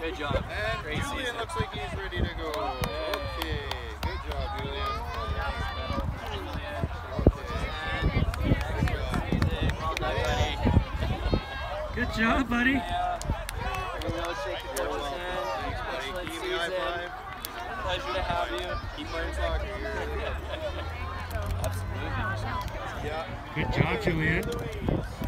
Good job. And Great Julian season. looks like he's ready to go. Okay, good job, Julian. Good job, buddy. Here we go, shake the coach's hand. Thanks, buddy. Excellent Give me a high season. five. Pleasure to have you. Keep playing soccer here. Absolutely. Yeah. Good job, Julian.